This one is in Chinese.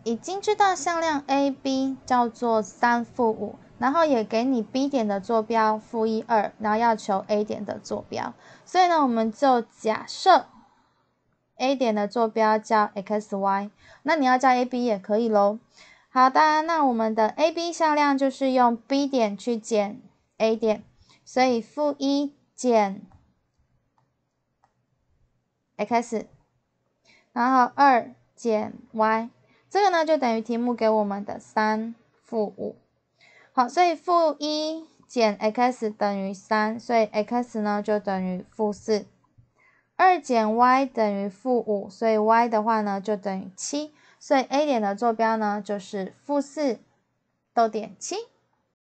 已经知道向量 AB 叫做3负5，然后也给你 B 点的坐标负1 2，然后要求 A 点的坐标，所以呢，我们就假设 A 点的坐标叫 xy， 那你要叫 AB 也可以咯。好的，那我们的 AB 向量就是用 B 点去减 A 点，所以负1减 x， 然后2减 y， 这个呢就等于题目给我们的3负5。好，所以负1减 x 等于3，所以 x 呢就等于负4。2减 y 等于负5，所以 y 的话呢就等于7，所以 A 点的坐标呢就是负4，逗点7。